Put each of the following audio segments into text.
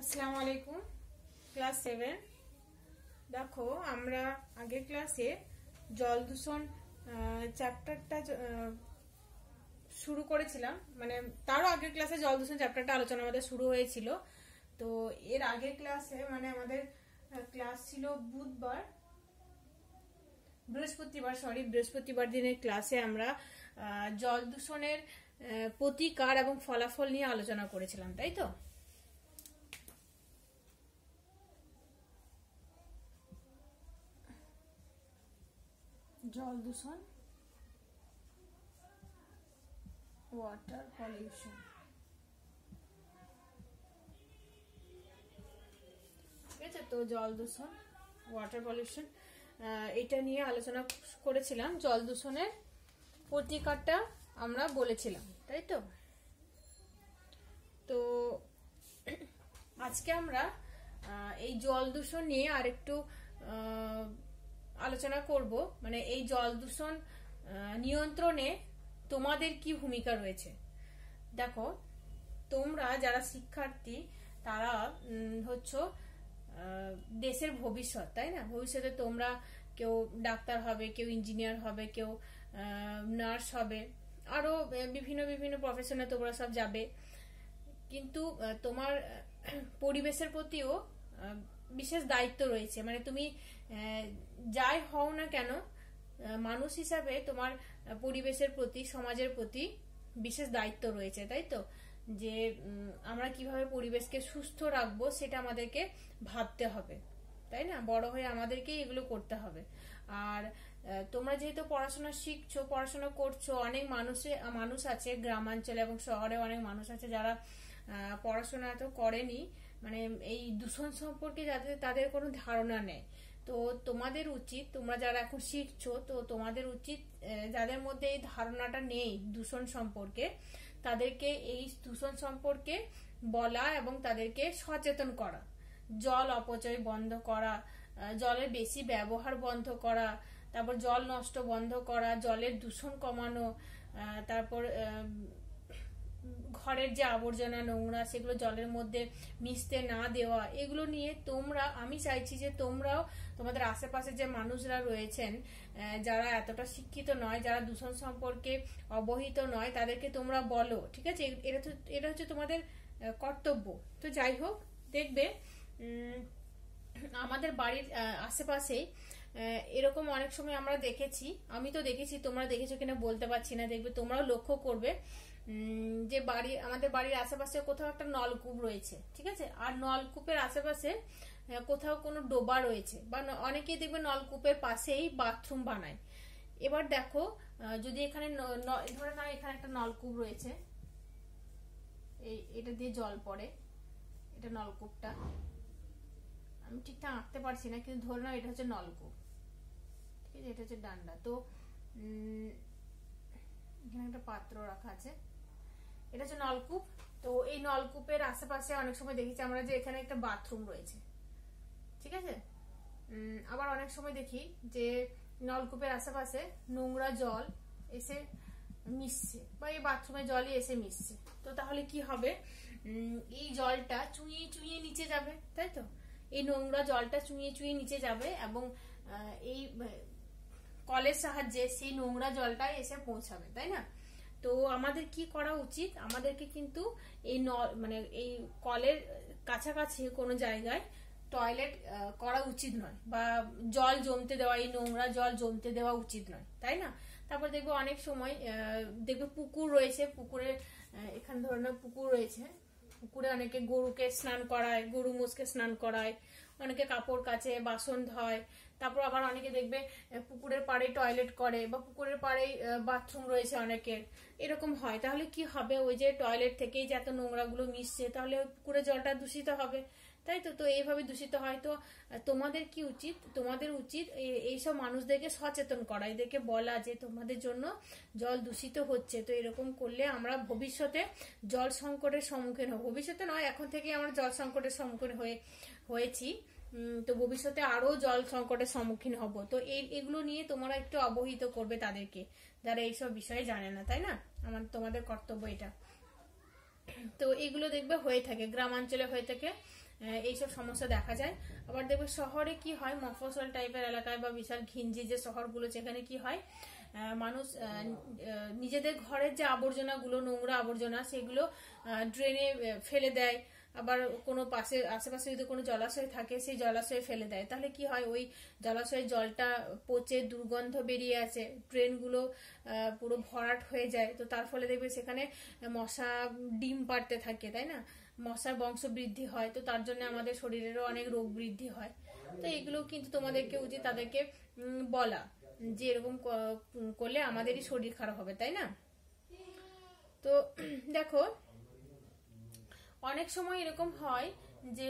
আসসালামু আলাইকুম। ক্লাস 7 দেখো, আমরা আগের ক্লাসে জল দূষণ চ্যাপ্টারটা শুরু করেছিলাম, মানে তারও আগের ক্লাসে জল দূষণ চ্যাপ্টারটা আলোচনা আমাদের শুরু হয়েছিল। তো এর আগের ক্লাসে মানে আমাদের ক্লাস ছিল বৃহস্পতিবার দিনের ক্লাসে আমরা জল দূষণের প্রতিকার এবং ফলাফল নিয়ে আলোচনা করেছিলাম, তাই তো? জল দূষণ, ওয়াটার পলিউশন, ঠিক আছে? তো জল দূষণ, ওয়াটার পলিউশন এটা নিয়ে আলোচনা করেছিলাম। জল দূষণের প্রতিকারটা আমরা বলেছিলাম, তাই তো? তো আজকে আমরা এই জল দূষণ নিয়ে আরেকটু আলোচনা করব। মানে এই জল দূষণ নিয়ন্ত্রণে তোমাদের কি ভূমিকা রয়েছে। দেখো, তোমরা যারা শিক্ষার্থী তারা হচ্ছে দেশের ভবিষ্যৎ, তাই না? ভবিষ্যতে তোমরা কেউ ডাক্তার হবে, কেউ ইঞ্জিনিয়ার হবে, কেউ নার্স হবে, আরো বিভিন্ন বিভিন্ন প্রফেশনে তোমরা সব যাবে। কিন্তু তোমার পরিবেশের প্রতিও বিশেষ দায়িত্ব রয়েছে। মানে তুমি যাই হও না কেন, মানুষ হিসাবে তোমার পরিবেশের প্রতি, সমাজের প্রতি বিশেষ দায়িত্ব রয়েছে, তাই তো? যে আমরা কিভাবে পরিবেশকে সুস্থ রাখবো সেটা আমাদেরকে ভাবতে হবে, তাই না? বড় হয়ে আমাদেরকে এগুলো করতে হবে। আর তোমরা যেহেতু পড়াশোনা শিখছো, পড়াশোনা করছো, অনেক মানুষ আছে গ্রামাঞ্চলে এবং শহরে, অনেক মানুষ আছে যারা পড়াশোনা এত করেনি, মানে এই দূষণ সম্পর্কে তাদের কোনো ধারণা নেই। তো তোমাদের উচিত, তোমরা যারা এখন শিখছো, তো তোমাদের উচিত যাদের মধ্যে এই ধারণাটা নেই দূষণ সম্পর্কে, তাদেরকে এই দূষণ সম্পর্কে বলা এবং তাদেরকে সচেতন করা। জল অপচয় বন্ধ করা, জলের বেশি ব্যবহার বন্ধ করা, তারপর জল নষ্ট বন্ধ করা, জলের দূষণ কমানো, তারপর ঘরের যে আবর্জনা নোংরা সেগুলো জলের মধ্যে মিশতে না দেওয়া। এগুলো নিয়ে আমি চাইছি যে তোমরাও তোমাদের আশেপাশে যে মানুষরা রয়েছেন যারা এতটা শিক্ষিত নয়, যারা দূষণ সম্পর্কে অবহিত নয়, তাদেরকে তোমরা বলো, ঠিক আছে? এটা হচ্ছে তোমাদের কর্তব্য। তো যাই হোক, দেখবে আমাদের বাড়ির আশেপাশে এরকম অনেক সময় আমরা দেখেছি, আমি তো দেখেছি, তোমরা দেখেছো কিনা বলতে পারছি না, দেখবে তোমরাও লক্ষ্য করবে যে আমাদের বাড়ির আশেপাশে কোথাও একটা নলকূপ রয়েছে, ঠিক আছে? আর নলকূপের আশেপাশে কোথাও কোনো ডোবা রয়েছে, বা অনেকেই দেখবে নলকূপের পাশেই বাথরুম বানায়। এবার দেখো, যদি এখানে ধরে নাও এখানে একটা নলকূপ রয়েছে, এটা দিয়ে জল পড়ে, এটা নলকূপটা, আমি ঠিকঠাক আঁকতে পারছি না, কিন্তু ধরে নাও এটা হচ্ছে নলকূপ, ঠিক আছে? এটা হচ্ছে ডান্ডা। তো এখানে একটা পাত্র রাখা আছে, এটা হচ্ছে নলকূপ। তো এই নলকূপের আশেপাশে অনেক সময় দেখেছি আমরা যে এখানে একটা বাথরুম রয়েছে, ঠিক আছে? আবার অনেক সময় দেখি যে নলকূপের আশেপাশে নোংরা জল এসে মিশছে, বা এই বাথরুমের জলই এসে মিশছে। তো তাহলে কি হবে? এই জলটা চুইয়ে চুইয়ে নিচে যাবে, তাই তো? এই নোংরা জলটা চুইয়ে চুইয়ে নিচে যাবে এবং এই কলের সাহায্যে সেই নোংরা জলটা এসে পৌঁছাবে, তাই না? তো আমাদের কি করা উচিত? আমাদেরকে কিন্তু এই মানে এই কলের কাছাকাছি কোনো জায়গায় টয়লেট করা উচিত নয়, বা জল জমতে দেওয়া, এই নোংরা জল জমতে দেওয়া উচিত নয়, তাই না? তারপর দেখবো অনেক সময় দেখবে পুকুর রয়েছে, পুকুরে এখানে ধরনের পুকুর রয়েছে, পুকুরে অনেকে গরুকে স্নান করায়, গরু মোষকে স্নান করায়, অনেকে কাপড় কাচে, বাসন ধয়। তারপর আবার অনেকে দেখবে পুকুরের পাড়ে টয়লেট করে, বা পুকুরের পাড়েই বাথরুম রয়েছে অনেকের, এরকম হয়। তাহলে কি হবে? ওই যে টয়লেট থেকেই যে এত নোংরা গুলো মিশছে, তাহলে ওই পুকুরের জলটা দূষিত হবে, তাই তো? তো এইভাবে দূষিত হয়। তো তোমাদের কি উচিত? তোমাদের উচিত এইসব মানুষদেরকে সচেতন করা, এদেরকে বলা যে তোমাদের জন্য জল দূষিত হচ্ছে। তো এরকম করলে আমরা ভবিষ্যতে জল সংকটের সম্মুখীন হব। ভবিষ্যতে নয়, এখন থেকে আমরা জল সংকটের সম্মুখীন হয়েছি, তো ভবিষ্যতে আরো জল সংকটের সম্মুখীন হব। তো এগুলো নিয়ে তোমরা একটু অবহিত করবে তাদেরকে, যারা এইসব বিষয়ে জানে না, তাই না? তোমাদের কর্তব্য এটা। তো এগুলো দেখবে হয়ে থাকে, গ্রামাঞ্চলে হয়ে থাকে, এইসব সমস্যা দেখা যায়। আবার দেখবে শহরে কি হয়, মফস্বল টাইপের এলাকায় বা বিশাল ঘিঞ্জি যে শহরগুলো, সেখানে কি হয় মানুষ নিজেদের ঘরের যে আবর্জনাগুলো, নোংরা আবর্জনা, সেগুলো ড্রেনে ফেলে দেয়। আবার কোনো পাশে আশেপাশে যদি কোনো জলাশয় থাকে সেই জলাশয়ে ফেলে দেয়, তাহলে কি হয় ওই জলাশয়ের জলটা পচে দুর্গন্ধ বেরিয়ে আসে, ড্রেনগুলো পুরো ভরাট হয়ে যায়। তো তার ফলে দেখবে সেখানে মশা ডিম পাড়তে থাকে, তাই না, মশার বংশ বৃদ্ধি হয়। তো তার জন্য আমাদের শরীরেরও অনেক রোগ বৃদ্ধি হয়। তো এগুলো কিন্তু তোমাদেরকে উচিত তাদেরকে বলা যে এরকম করলে আমাদেরই শরীর খারাপ হবে, তাই না। তো দেখো অনেক সময় এরকম হয় যে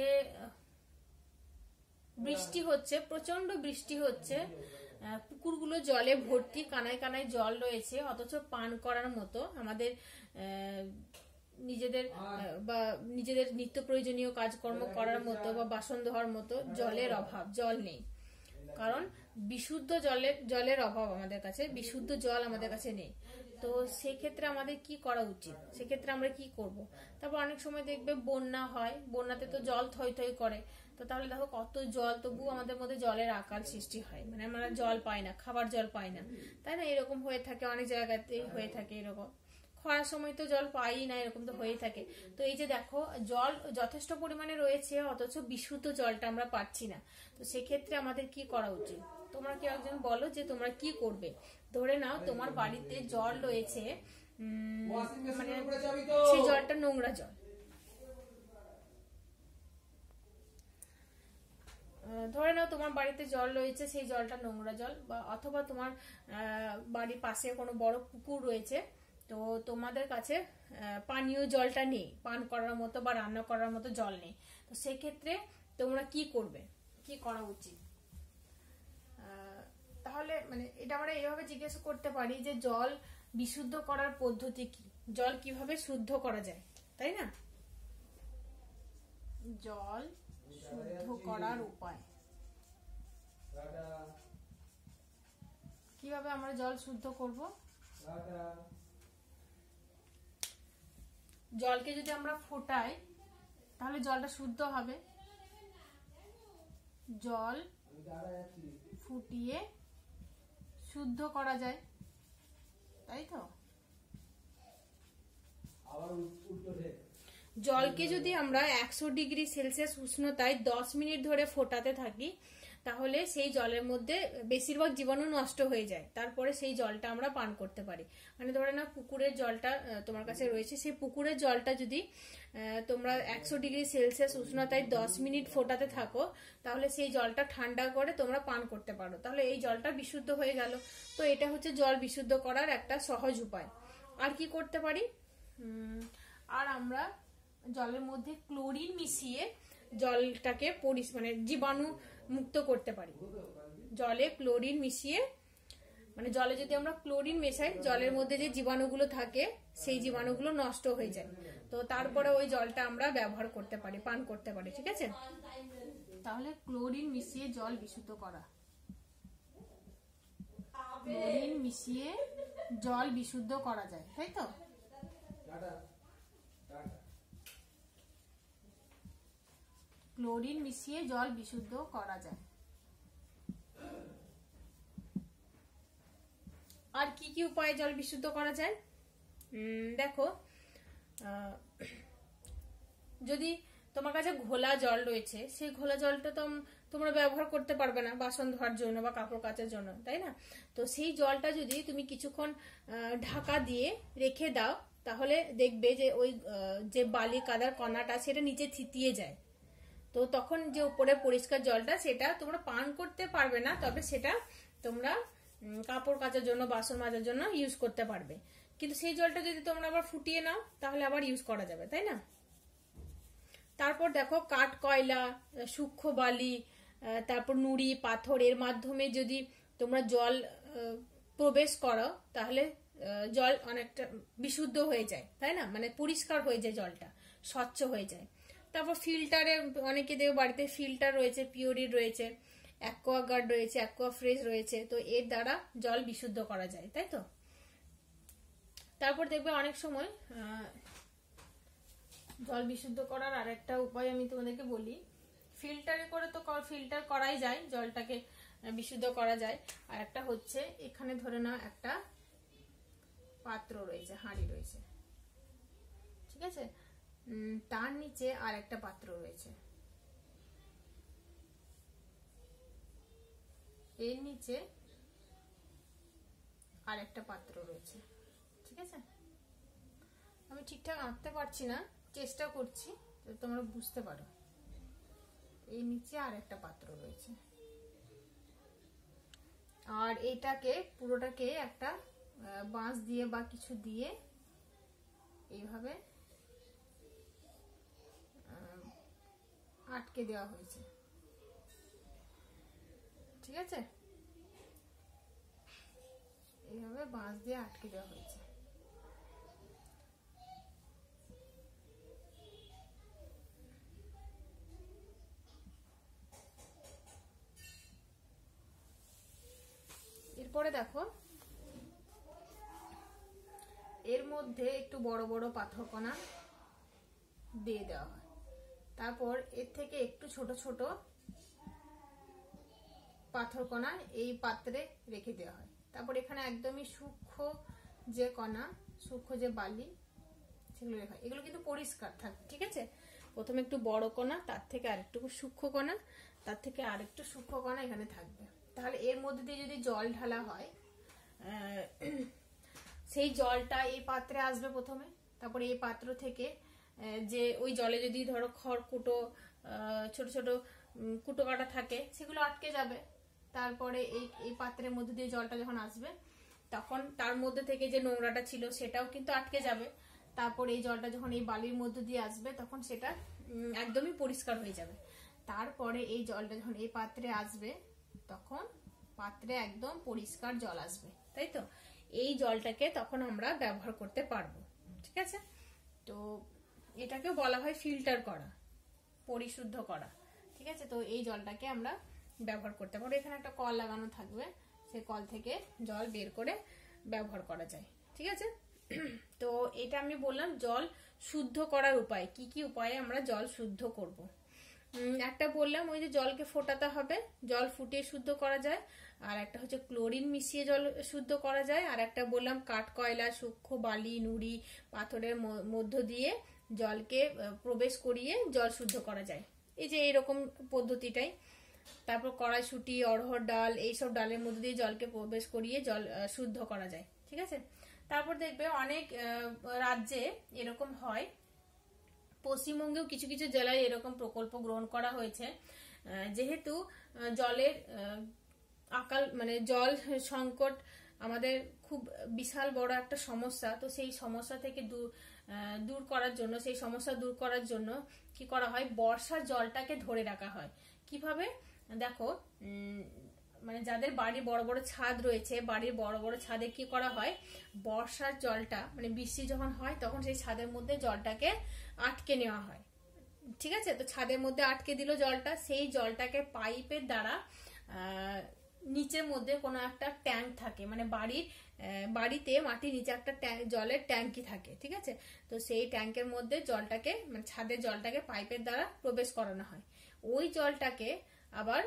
বৃষ্টি হচ্ছে, প্রচন্ড বৃষ্টি হচ্ছে, পুকুরগুলো জলে ভর্তি, কানায় কানায় জল রয়েছে, অথচ পান করার মতো আমাদের নিজেদের নিত্য প্রয়োজনীয় কাজকর্ম করার মতো বা বাসন ধোয়ার মতো জলের অভাব, জল নেই। কারণ বিশুদ্ধ জলের অভাব আমাদের কাছে, বিশুদ্ধ জল আমাদের কাছে নেই। তো সেক্ষেত্রে আমাদের কি করা উচিত, সেক্ষেত্রে আমরা কি করব। তারপর অনেক সময় দেখবে বন্যা হয়, বন্যাতে তো জল থই থই করে। তো তাহলে দেখো কত জল, তবু আমাদের মধ্যে জলের আকাল সৃষ্টি হয়, মানে আমরা জল পাই না, খাবার জল পাই না, তাই না। এরকম হয়ে থাকে, অনেক জায়গাতেই হয়ে থাকে এরকম। খরার সময় তো জল পাই না, এরকম তো হয়েই থাকে। তো এই যে দেখো জল যথেষ্ট পরিমাণে রয়েছে, অথচ বিশুদ্ধ জলটা আমরা পাচ্ছি না। তো সেক্ষেত্রে আমাদের কি করা উচিত, তোমরা কি একজন বলো যে তোমরা কি করবে। ধরে নাও তোমার বাড়িতে জল রয়েছে, মানে সেই জলটা নোংরা জল, ধরে নাও তোমার বাড়িতে জল রয়েছে, সেই জলটা নোংরা জল, বা অথবা তোমার বাড়ির পাশে কোনো বড় পুকুর রয়েছে, তো তোমাদের কাছে পানীয় জলটা নেই, পান করার মতো বা রান্না করার মতো জল নেই। তো সেক্ষেত্রে তোমরা কি করবে, কি করা উচিত। তাহলে মানে এটা আমরা এইভাবে জিজ্ঞেস করতে পারি যে জল বিশুদ্ধ করার পদ্ধতি কি, জল কিভাবে শুদ্ধ করা যায়, তাই না। জল শুদ্ধ করার উপায়, কিভাবে আমরা জল শুদ্ধ করব। জলকে যদি আমরা ফোটাই তাহলে জলটা শুদ্ধ হবে। জল ফুটিয়ে শুদ্ধ করা যায়, তাই তো। জলকে যদি আমরা 100 ডিগ্রি সেলসিয়াস উষ্ণতায় 10 মিনিট ধরে ফোটাতে থাকি, তাহলে সেই জলের মধ্যে বেশিরভাগ জীবাণু নষ্ট হয়ে যায়, তারপরে সেই জলটা আমরা পান করতে পারি। মানে ধরে না পুকুরের জলটা তোমার কাছে রয়েছে, সেই পুকুরের জলটা যদি তোমরা 100 ডিগ্রি সেলসিয়াস উষ্ণতায় 10 মিনিট ফোটাতে থাকো, তাহলে সেই জলটা ঠান্ডা করে তোমরা পান করতে পারো, তাহলে এই জলটা বিশুদ্ধ হয়ে গেল। তো এটা হচ্ছে জল বিশুদ্ধ করার একটা সহজ উপায়। আর কি করতে পারি, আর আমরা জলের মধ্যে ক্লোরিন মিশিয়ে জলটাকে মানে জীবাণু মুক্ত করতে পারি। জলে ক্লোরিন মিশিয়ে, মানে জলে যদি আমরা ক্লোরিন মেশাই, জলের মধ্যে যে জীবাণুগুলো থাকে সেই জীবাণুগুলো নষ্ট হয়ে যায়। তো তারপরে ওই জলটা আমরা ব্যবহার করতে পারি, পান করতে পারি, ঠিক আছে। তাহলে ক্লোরিন মিশিয়ে জল বিশুদ্ধ করা, ক্লোরিন মিশিয়ে জল বিশুদ্ধ করা যায়, তাই তো। ক্লোরিন মিশিয়ে জল বিশুদ্ধ করা যায়। আর কি কি উপায়ে জল বিশুদ্ধ করা যায়, দেখো যদি তোমার কাছে ঘোলা জল রয়েছে, সেই ঘোলা জলটা তো তোমরা ব্যবহার করতে পারবে না বাসন ধোয়ার জন্য বা কাপড় কাচার জন্য, তাই না। তো সেই জলটা যদি তুমি কিছুক্ষণ ঢাকা দিয়ে রেখে দাও, তাহলে দেখবে যে ওই যে বালি কাদার কণাটা সেটা নিচে থিতিয়ে যায়। তো তখন যে উপরে পরিষ্কার জলটা, সেটা তোমরা পান করতে পারবে না, তবে সেটা তোমরা কাপড় কাচার জন্য, বাসন মাজার জন্য ইউজ করতে পারবে। কিন্তু সেই জলটা যদি তোমরা আবার ফুটিয়ে নাও, তাহলে আবার ইউজ করা যাবে, তাই না। তারপর দেখো কাঠ কয়লা, সূক্ষ্ম বালি, তারপর নুড়ি পাথর, এর মাধ্যমে যদি তোমরা জল প্রবেশ করো, তাহলে জল অনেকটা বিশুদ্ধ হয়ে যায়, তাই না, মানে পরিষ্কার হয়ে যায়, জলটা স্বচ্ছ হয়ে যায়। তারপর ফিল্টারে, অনেকে দেখো বাড়িতে ফিল্টার রয়েছে, পিওরির রয়েছে, অ্যাকোয়াগার্ড রয়েছে, অ্যাকোয়াফ্রেশ রয়েছে, তো এর দ্বারা জল বিশুদ্ধ করা যায়, তাই তো। তারপর দেখবে অনেক সময় জল বিশুদ্ধ করার আরেকটা উপায় আমি তোমাদেরকে বলি। ফিল্টারে করে তো ফিল্টার করাই যায়, জলটাকে বিশুদ্ধ করা যায়। আর একটা হচ্ছে এখানে ধরে নাও একটা পাত্র রয়েছে, হাঁড়ি রয়েছে, ঠিক আছে, তার নিচে আর একটা পাত্র রয়েছে, এর নিচে আর একটা পাত্র রয়েছে, ঠিক আছে। আমি ঠিকঠাক আঁকতে পারছি না, চেষ্টা করছি তোমরা বুঝতে পারো। এই নিচে আর একটা পাত্র রয়েছে, আর এটাকে পুরোটাকে একটা বাঁশ দিয়ে বা কিছু দিয়ে এইভাবে আটকে দেওয়া হয়েছে, ঠিক আছে। এইভাবে বাঁশ দিয়ে আটকে দেওয়া হয়েছে। এরপরে দেখো এর মধ্যে একটু বড় বড় পাথরকণা দিয়ে দেওয়া হয়, তারপর এর থেকে একটু ছোট ছোট পাথরকণা এই পাত্রে রেখে দেওয়া হয়। তারপর এখানে একদমই সূক্ষ্ম যে কণা, সূক্ষ্ম যে বালি, সেগুলো রেখা। এগুলো কিন্তু পরিষ্কার থাকবে, ঠিক আছে। প্রথমে একটু বড় কণা, তার থেকে আরেকটু সূক্ষ্ম কণা, তার থেকে আরেকটু সূক্ষ্ম কণা এখানে থাকবে। তাহলে এর মধ্যে দিয়ে যদি জল ঢালা হয়, সেই জলটা এই পাত্রে আসবে প্রথমে, তারপরে এই পাত্র থেকে যে ওই জলে যদি ধরো খড়কুটো, ছোট ছোট কুটো কাটা থাকে, সেগুলো আটকে যাবে। তারপরে এই পাত্রের মধ্যে দিয়ে জলটা যখন আসবে, তখন তার মধ্যে থেকে যে নোংরাটা ছিল সেটাও কিন্তু আটকে যাবে। তারপর এই জলটা যখন এই বালির মধ্যে দিয়ে আসবে, তখন সেটা একদমই পরিষ্কার হয়ে যাবে। তারপরে এই জলটা যখন এই পাত্রে আসবে, তখন পাত্রে একদম পরিষ্কার জল আসবে, তাই তো। এই জলটাকে তখন আমরা ব্যবহার করতে পারবো, ঠিক আছে। তো এটাকেও বলা হয় ফিল্টার করা, পরিশুদ্ধ করা, ঠিক আছে। তো এই জলটাকে আমরা ব্যবহার করতে পারবো। এখানে একটা কল লাগানো থাকবে, সেই কল থেকে জল বের করে ব্যবহার করা যায়, ঠিক আছে। তো এটা আমি বললাম জল শুদ্ধ করার উপায়, কি কি উপায়ে আমরা জল শুদ্ধ করব। একটা বললাম ওই যে জলকে ফোটাতে হবে, জল ফুটিয়ে শুদ্ধ করা যায়। আর একটা হচ্ছে ক্লোরিন মিশিয়ে জল শুদ্ধ করা যায়। আর একটা বললাম কাঠ কয়লা, সূক্ষ্ম বালি, নুড়ি, পাথরের মধ্য দিয়ে জলকে প্রবেশ করিয়ে জল শুদ্ধ করা যায়, এই যে এইরকম পদ্ধতিটাই। তারপর কড়াইশুঁটি, অড়হর ডাল, এইসব ডালের মধ্যে দিয়ে জলকে প্রবেশ করিয়ে জল শুদ্ধ করা যায়, ঠিক আছে। তারপর দেখবে অনেক রাজ্যে এরকম হয়, পশ্চিমবঙ্গেও কিছু কিছু জেলায় এরকম প্রকল্প গ্রহণ করা হয়েছে। যেহেতু জলের আকাল মানে জল সংকট আমাদের খুব বিশাল বড় একটা সমস্যা, তো সেই সমস্যা থেকে দূর করার জন্য, সেই সমস্যা দূর করার জন্য কি করা হয়, বর্ষার জলটাকে ধরে রাখা হয়। কিভাবে দেখো, মানে যাদের বাড়ি বড় বড় ছাদ রয়েছে, বাড়ির বড় বড় ছাদে কি করা হয়, বর্ষার জলটা মানে বৃষ্টি যখন হয় তখন সেই ছাদের মধ্যে জলটাকে আটকে নেওয়া হয়, ঠিক আছে। তো ছাদের মধ্যে আটকে দিল জলটা, সেই জলটাকে পাইপের দ্বারা নিচের মধ্যে কোনো একটা ট্যাঙ্ক থাকে, মানে বাড়িতে মাটির নিচে একটা জলের ট্যাঙ্কি থাকে, ঠিক আছে। তো সেই ট্যাঙ্কের মধ্যে জলটাকে মানে ছাদের জলটাকে পাইপের দ্বারা প্রবেশ করানো হয়। ওই জলটাকে আবার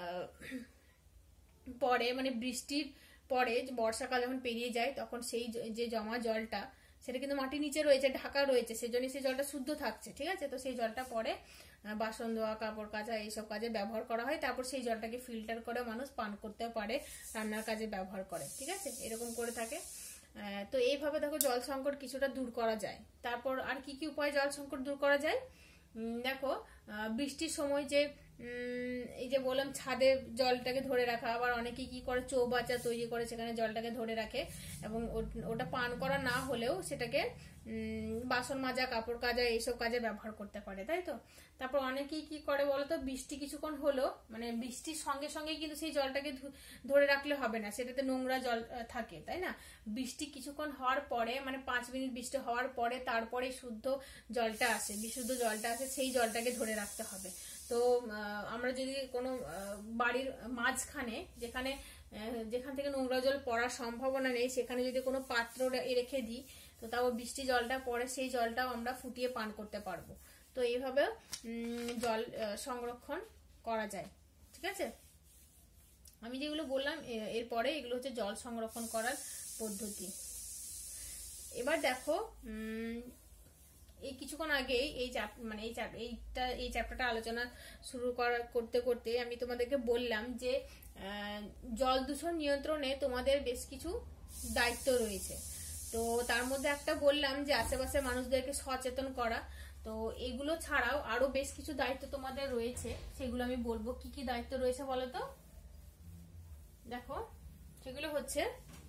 পরে মানে বৃষ্টির পরে বর্ষাকাল যখন পেরিয়ে যায়, তখন সেই যে জমা জলটা সেটা কিন্তু মাটির নিচে রয়েছে, ঢাকা রয়েছে, সেজন্য সেই জলটা শুদ্ধ থাকছে, ঠিক আছে। তো সেই জলটা পরে বাসন ধোয়া, কাপড় কাচা, এইসব কাজে ব্যবহার করা হয়। তারপর সেই জলটাকে ফিল্টার করে মানুষ পান করতেও পারে, রান্নার কাজে ব্যবহার করে, ঠিক আছে, এরকম করে থাকে। তো এইভাবে দেখো জল সংকট কিছুটা দূর করা যায়। তারপর আর কি কি উপায় জল সংকট দূর করা যায়, দেখো বৃষ্টির সময় যে এই যে বললাম ছাদে জলটাকে ধরে রাখা, আবার অনেকে কি করে চৌবাচ্চা তৈরি করে সেখানে জলটাকে ধরে রাখে, এবং ওটা পান করা না হলেও সেটাকে বাসন মাজা, কাপড় কাচা, এইসব কাজে ব্যবহার করতে পারে, তাই তো। তারপর অনেকেই কি করে বলতো, বৃষ্টি কিছুক্ষণ হলো, মানে বৃষ্টির সঙ্গে সঙ্গে কিন্তু সেই জলটাকে ধরে রাখলে হবে না, সেটাতে নোংরা জল থাকে, তাই না। বৃষ্টি কিছুক্ষণ হওয়ার পরে, মানে 5 মিনিট বৃষ্টি হওয়ার পরে তারপরে শুদ্ধ জলটা আসে, বিশুদ্ধ জলটা আসে, সেই জলটাকে ধরে রাখতে হবে। তো আমরা যদি কোনো বাড়ির মাঝখানে যেখান থেকে নোংরা জল পড়ার সম্ভাবনা নেই, সেখানে যদি কোনো পাত্র রেখে দিই, তো তাও বৃষ্টি জলটা পড়ে সেই জলটাও আমরা ফুটিয়ে পান করতে পারবো। তো এইভাবে জল সংরক্ষণ করা যায়। ঠিক আছে, আমি যেগুলো বললাম এরপরে এগুলো হচ্ছে জল সংরক্ষণ করার পদ্ধতি। এবার দেখো এই কিছুক্ষণ আগে এই চ্যাপ্টারটা আলোচনা শুরু করতে করতে আমি তোমাদেরকে বললাম যে জল দূষণ নিয়ন্ত্রণে তোমাদের বেশ কিছু দায়িত্ব রয়েছে। তো তার মধ্যে একটা বললাম যে আশেপাশে মানুষদেরকে সচেতন করা। তো এগুলো ছাড়াও আরো বেশ কিছু দায়িত্ব তোমাদের রয়েছে, সেগুলো আমি বলবো। কি কি দায়িত্ব রয়েছে বলো তো? দেখো, সেগুলো হচ্ছে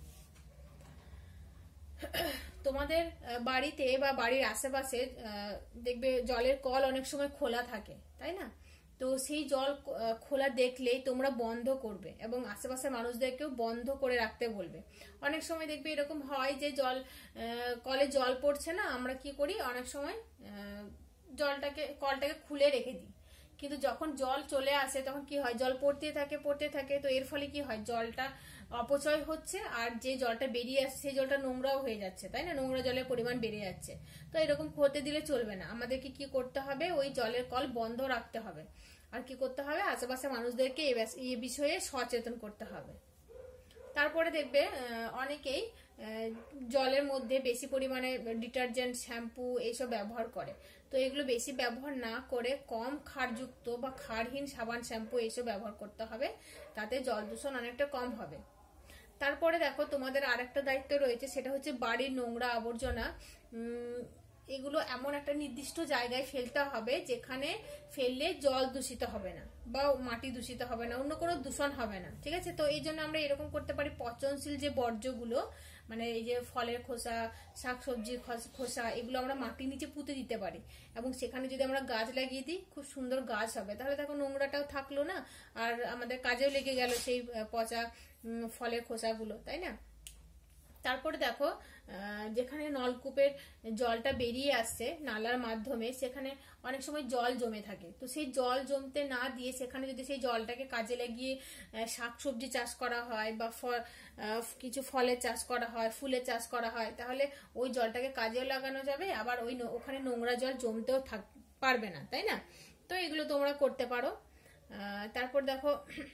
তোমাদের বাড়িতে বা বাড়ির আশেপাশে দেখবে জলের কল অনেক সময় খোলা থাকে, তাই না? তো সেই জল খোলা দেখলেই তোমরা বন্ধ করবে এবং আশেপাশের মানুষদেরকেও বন্ধ করে রাখতে বলবে। অনেক সময় দেখবে এরকম হয় যে কলে জল পড়ছে না, আমরা কি করি অনেক সময় কলটাকে খুলে রেখে দিই, কিন্তু যখন জল চলে আসে তখন কি হয়, জল পড়তে থাকে। তো এর ফলে কি হয়, জলটা অপচয় হচ্ছে, আর যে জলটা বেরিয়ে আসছে সেই জলটা নোংরাও হয়ে যাচ্ছে, তাই না? নোংরা জলের পরিমাণ বেড়ে যাচ্ছে। তো এরকম হতে দিলে চলবে না, আমাদেরকে কি করতে হবে, ওই জলের কল বন্ধ রাখতে হবে। আর কি করতে হবে, আশেপাশে মানুষদেরকে এই বিষয়ে সচেতন করতে হবে। তারপরে দেখবে অনেকেই জলের মধ্যে বেশি পরিমাণে ডিটারজেন্ট, শ্যাম্পু এইসব ব্যবহার করে। তো এগুলো বেশি ব্যবহার না করে কম ক্ষারযুক্ত বা ক্ষারহীন সাবান, শ্যাম্পু এইসব ব্যবহার করতে হবে, তাতে জল দূষণ অনেকটা কম হবে। তারপরে দেখো তোমাদের আরেকটা দায়িত্ব রয়েছে, সেটা হচ্ছে বাড়ির নোংরা আবর্জনা এগুলো এমন একটা নির্দিষ্ট জায়গায় ফেলতে হবে যেখানে ফেললে জল দূষিত হবে না বা মাটি দূষিত হবে না, অন্য কোনো দূষণ হবে না। ঠিক আছে, তো এই জন্য আমরা এরকম করতে পারি, পচনশীল যে বর্জ্যগুলো, মানে এই যে ফলের খোসা, শাকসবজির খোসা, এগুলো আমরা মাটির নিচে পুঁতে দিতে পারি এবং সেখানে যদি আমরা গাছ লাগিয়ে দিই, খুব সুন্দর গাছ হবে। তাহলে দেখো নোংরাটাও থাকলো না, আর আমাদের কাজেও লেগে গেল সেই পচা ফলের খোসাগুলো, তাই না? তারপরে দেখো যেখানে নলকূপের জলটা বেরিয়ে আসছে নালার মাধ্যমে, সেখানে অনেক সময় জল জমে থাকে। তো সেই জল জমতে না দিয়ে সেখানে যদি সেই জলটাকে কাজে লাগিয়ে শাকসবজি চাষ করা হয় বা কিছু ফলের চাষ করা হয়, ফুলের চাষ করা হয়, তাহলে ওই জলটাকে কাজেও লাগানো যাবে, আবার ওখানে নোংরা জল জমতেও পারবে না, তাই না? তো এগুলো তোমরা করতে পারো। তারপর দেখো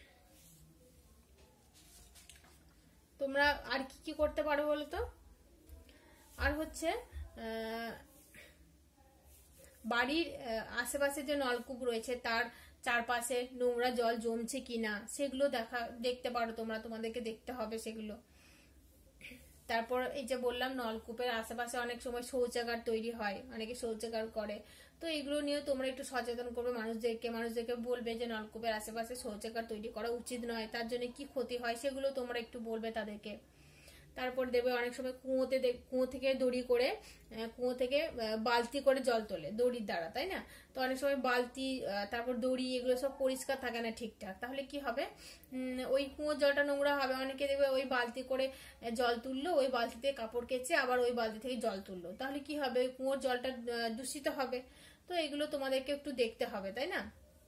তোমরা আর কি কি করতে পারো বলো তো? আর হচ্ছে বাড়ির আশেপাশে যে নলকূপ রয়েছে তার চারপাশে নোংরা জল জমছে কিনা সেগুলো দেখতে পারো তোমরা, তোমাদেরকে দেখতে হবে সেগুলো। তারপর এই যে বললাম, নলকূপের আশেপাশে অনেক সময় শৌচাগার তৈরি হয়, অনেকে শৌচাগার করে। তো এগুলো নিয়ে তোমরা একটু সচেতন করবে মানুষদেরকে বলবে যে নলকূপের আশেপাশে শৌচাগার তৈরি করা উচিত নয়, তার জন্য কি ক্ষতি হয় সেগুলো তোমরা একটু বলবে তাদেরকে। তারপর দেখবে অনেক সময় কুয়ো থেকে বালতি করে জল তোলে দড়ির দ্বারা, তাই না? তো অনেক সময় বালতি, তারপর দড়ি, এগুলো সব পরিষ্কার থাকে না ঠিকঠাক, তাহলে কি হবে, ওই কুয়োর জলটা নোংরা হবে। অনেকে দেখবে ওই বালতি করে জল তুললো, ওই বালতিতে কাপড় কেচে আবার ওই বালতি থেকে জল তুললো, তাহলে কি হবে, ওই কুয়োর জলটা দূষিত হবে। তো এগুলো তোমাদেরকে একটু দেখতে হবে, তাই না?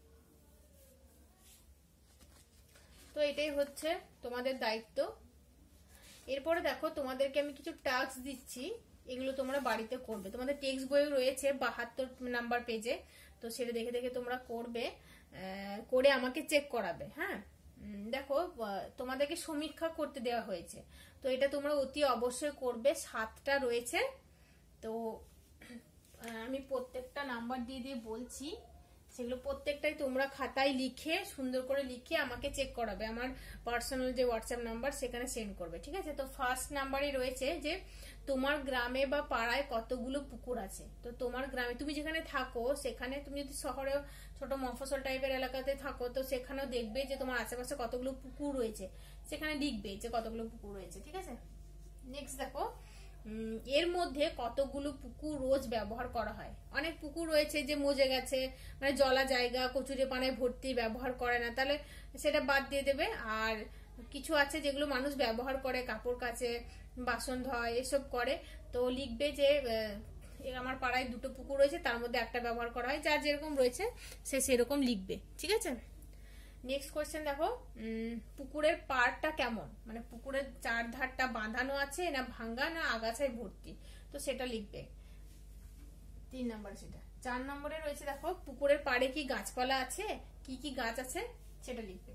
তো এটাই হচ্ছে তোমাদের দায়িত্ব। এরপরে দেখো তোমাদেরকে আমি কিছু টাস্ক দিচ্ছি, এগুলো তোমরা বাড়িতে করবে। তোমাদের টেক্সট বই রয়েছে 72 নাম্বার পেজে, তো সেটা দেখে দেখে তোমরা করবে, করে আমাকে চেক করাবে। হ্যাঁ, দেখো তোমাদেরকে সমীক্ষা করতে দেওয়া হয়েছে, তো এটা তোমরা অতি অবশ্যই করবে। 7টা রয়েছে, তো আমি প্রত্যেকটা নাম্বার দিয়ে দিয়ে বলছি, সেগুলো প্রত্যেকটাই তোমরা খাতায় লিখে, সুন্দর করে লিখে আমাকে চেক করাবে। আমার পার্সোনাল যে হোয়াটসঅ্যাপ নাম্বার সেখানে সেন্ড করবে, ঠিক আছে? তো ফার্স্ট নাম্বারই রয়েছে যে তোমার গ্রামে বা পাড়ায় কতগুলো পুকুর আছে। তো তোমার গ্রামে, তুমি যেখানে থাকো সেখানে, তুমি যদি শহরে ছোট মফস্বল টাইপের এলাকাতে থাকো, তো সেখানেও দেখবে যে তোমার আশেপাশে কতগুলো পুকুর রয়েছে, সেখানে লিখবে যে কতগুলো পুকুর রয়েছে, ঠিক আছে? নেক্সট দেখো এর মধ্যে কতগুলো পুকুর রোজ ব্যবহার করা হয়। অনেক পুকুর রয়েছে যে মজে গেছে, মানে জলা জায়গা, কচুরি পানায় ভর্তি, ব্যবহার করে না, তাহলে সেটা বাদ দিয়ে দেবে। আর কিছু আছে যেগুলো মানুষ ব্যবহার করে, কাপড় কাচে, বাসন ধয়, এসব করে, তো লিখবে যে আমার পাড়ায় 2টো পুকুর রয়েছে, তার মধ্যে একটা ব্যবহার করা হয়, যার যেরকম রয়েছে সে সেরকম লিখবে, ঠিক আছে? নেক্সট কোয়েশ্চেন দেখো, পুকুরের পাড়টা কেমন, মানে পুকুরের চারধারটা বাঁধানো আছে না ভাঙ্গা না আগাছায় ভর্তি। তো সেটা লিখবে 3 নম্বরে সেটা। 4 নম্বরে রয়েছে দেখো পুকুরের পাড়ে কি গাছপালা আছে, কি কি গাছ আছে সেটা লিখবে।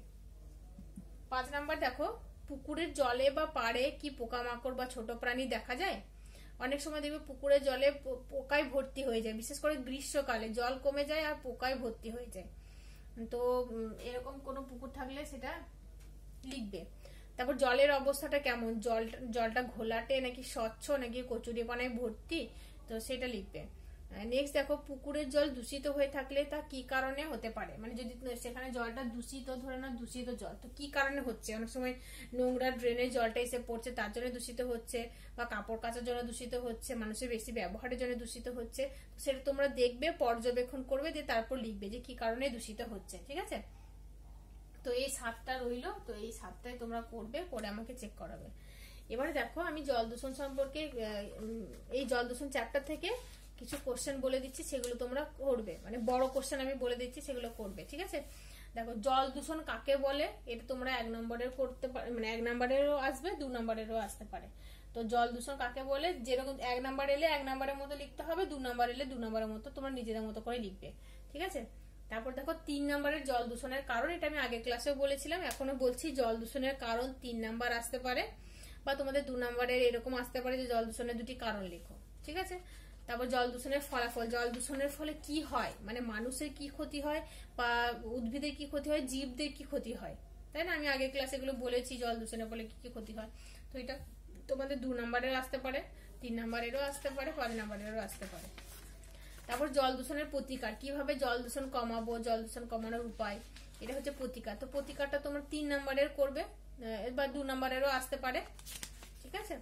5 নম্বর দেখো পুকুরের জলে বা পাড়ে কি পোকামাকড় বা ছোট প্রাণী দেখা যায়। অনেক সময় দেখবে পুকুরের জলে পোকায় ভর্তি হয়ে যায়, বিশেষ করে গ্রীষ্মকালে জল কমে যায় আর পোকায় ভর্তি হয়ে যায়। তো এরকম কোনো পুকুর থাকলে সেটা লিখবে। তারপর জলের অবস্থাটা কেমন, জলটা ঘোলাটে নাকি স্বচ্ছ নাকি কচুরিপানায় ভর্তি, তো সেটা লিখবে। নেক্সট দেখো পুকুরের জল দূষিত হয়ে থাকলে তা কি কারণে হতে পারে, মানে যদি সেখানে জলটা দূষিত, ধরে না দূষিত জল, তো কি কারণে হচ্ছে। অনেক সময় নোংরা ড্রেনের জলটা এসে পড়ছে তার জন্য দূষিত হচ্ছে, বা কাপড় কাচার জন্য দূষিত হচ্ছে, মানুষের বেশি ব্যবহারের জন্য দূষিত হচ্ছে। সেটা তোমরা দেখবে, পর্যবেক্ষণ করবে, দিয়ে তারপর লিখবে যে কি কারণে দূষিত হচ্ছে। ঠিক আছে, তো এই 7টা রইলো, তো এই 7টাই তোমরা করবে, করে আমাকে চেক করাবে। এবারে দেখো আমি জল দূষণ সম্পর্কে এই জল দূষণ চ্যাপ্টার থেকে কিছু কোশ্চেন বলে দিচ্ছি, সেগুলো তোমরা করবে, মানে বড় কোশ্চেন আমি বলে দিচ্ছি, সেগুলো করবে। ঠিক আছে, দেখো জল দূষণ কাকে বলে, এটা তোমরা 1 নম্বরের করতে পারো, মানে 1 নম্বরেরও আসবে 2 নম্বরেরও আসতে পারে। তো জল দূষণ কাকে বলে, যেরকম 1 নম্বর এলে 1 নম্বরের মতো লিখতে হবে, 2 নম্বর এলে 2 নম্বরের মতো তোমরা নিজেদের মতো করে লিখবে। ঠিক আছে, তারপর দেখো 3 নম্বরের জল দূষণের কারণ, এটা আমি আগের ক্লাসেও বলেছিলাম, এখনো বলছি, জল দূষণের কারণ 3 নাম্বার আসতে পারে, বা তোমাদের 2 নম্বরের এরকম আসতে পারে যে জল দূষণের 2টি কারণ লেখো। ঠিক আছে, তারপর জল দূষণের ফলাফল, জল দূষণের ফলে কি হয়, মানে মানুষের কি ক্ষতি হয়, বা উদ্ভিদের কি ক্ষতি হয়, জীবদের কি ক্ষতি হয়, তাই না। আমি আগের ক্লাসে এগুলো বলেছি জল দূষণের ফলে কি কি ক্ষতি হয়। তো এটা তোমাদের 2 নম্বরের আসতে পারে, 3 নম্বরেরও আসতে পারে, 5 নম্বরেরও আসতে পারে। তারপর জল দূষণের প্রতিকার, কিভাবে জল দূষণ কমাবো, জল দূষণ কমানোর উপায়, এটা হচ্ছে প্রতিকার। তো প্রতিকারটা তোমরা 3 নম্বরের করবে, বা 2 নম্বরেরও আসতে পারে। ঠিক আছে,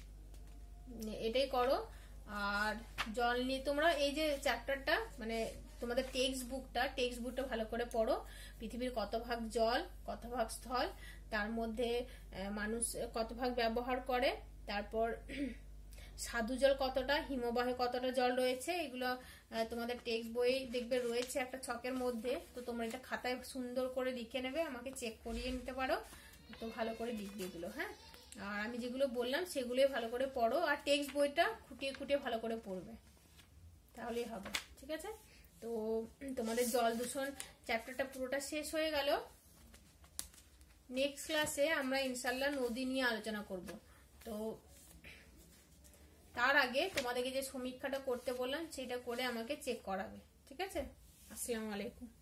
এটাই করো। আর জল নিয়ে তোমরা এই যে চ্যাপ্টারটা, মানে তোমাদের টেক্সট বুকটা ভালো করে পড়ো। পৃথিবীর কত ভাগ জল, কত ভাগ স্থল, তার মধ্যে মানুষ কত ভাগ ব্যবহার করে, তারপর সাধু জল কতটা, হিমবাহে কতটা জল রয়েছে, এগুলো তোমাদের টেক্সট বই দেখবে রয়েছে একটা ছকের মধ্যে। তো তোমরা এটা খাতায় সুন্দর করে লিখে নেবে, আমাকে চেক করিয়ে নিতে পারো। তো ভালো করে লিখবে এগুলো, হ্যাঁ। আর আমি যেগুলো বললাম সেগুলোই ভালো করে পড়ো, আর টেক্সট বইটা খুঁটিয়ে খুঁটিয়ে ভালো করে পড়বে, তাহলেই হবে। ঠিক আছে, তো তোমাদের জল দূষণ চ্যাপ্টারটা পুরোটা শেষ হয়ে গেল। নেক্সট ক্লাসে আমরা ইনশাল্লাহ নদী নিয়ে আলোচনা করব। তো তার আগে তোমাদেরকে যে সমীক্ষাটা করতে বললাম সেটা করে আমাকে চেক করাবে। ঠিক আছে, আসসালামু আলাইকুম।